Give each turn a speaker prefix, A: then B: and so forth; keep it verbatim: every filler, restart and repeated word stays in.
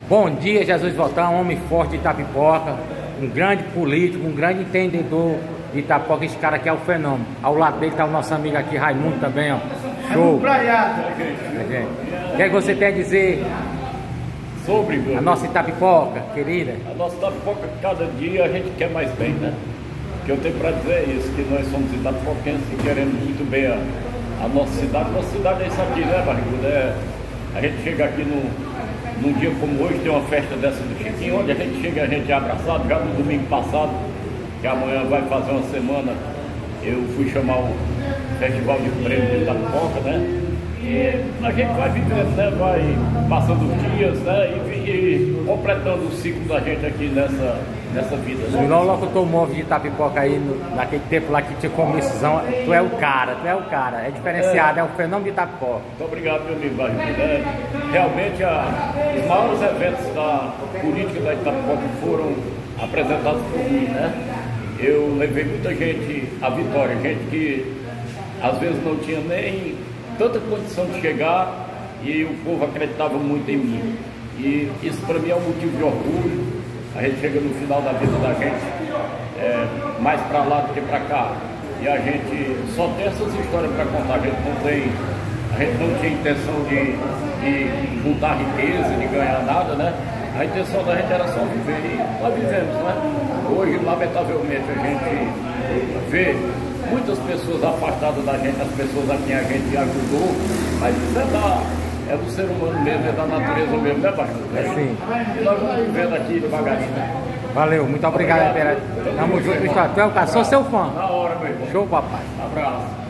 A: Bom dia, Jesus Voltão, um homem forte de Itapipoca, um grande político, um grande entendedor de Itapipoca. Esse cara aqui é o fenômeno. Ao lado dele está o nosso amigo aqui, Raimundo, também, ó. Show! O que é que você tem a dizer
B: sobre
A: a nossa Itapipoca, querida?
B: A nossa Itapipoca, cada dia a gente quer mais bem, né? O que eu tenho para dizer é isso, que nós somos itapipoquenses e queremos muito bem a, a nossa cidade. Nossa cidade é isso aqui, né, Barrigudo? É, a gente chega aqui no, num dia como hoje, tem uma festa dessa do Chiquinho, onde a gente chega e a gente é abraçado. Já no domingo passado, que amanhã vai fazer uma semana, eu fui chamar o Festival de Prêmio de Itapipoca, né? E a gente vai vivendo, né? Vai passando os dias, né? E, e completando o ciclo da gente aqui nessa, nessa vida, né?
A: O locutor móvel de Itapipoca aí, no, naquele tempo lá que tinha comissão, tu é o cara, tu é o cara, é diferenciado, é, é o fenômeno de Itapipoca.
B: Muito obrigado, meu amigo Barrigudo. É, realmente, a, os maiores eventos da política da Itapipoca foram apresentados por mim, né? Eu levei muita gente à vitória, gente que às vezes não tinha nem tanta condição de chegar e o povo acreditava muito em mim. E isso para mim é um motivo de orgulho. A gente chega no final da vida da gente, é, mais para lá do que para cá. E a gente só tem essas histórias para contar. A gente não tem, a gente não tinha intenção de, de juntar riqueza, de ganhar nada, né? A intenção da gente era só viver e nós vivemos, né? Hoje, lamentavelmente, a gente vê muitas pessoas afastadas da gente, as pessoas a quem a gente ajudou, mas isso é, da, é do ser humano mesmo, é da natureza mesmo, né, Barrigudo?
A: É sim.
B: E nós vamos vivendo aqui devagarinho, né?
A: Valeu, muito obrigado, obrigado. Tamo junto, Gustavo. Tu é o cara, sou seu fã.
B: Na hora, meu irmão.
A: Show, papai.
B: Um abraço.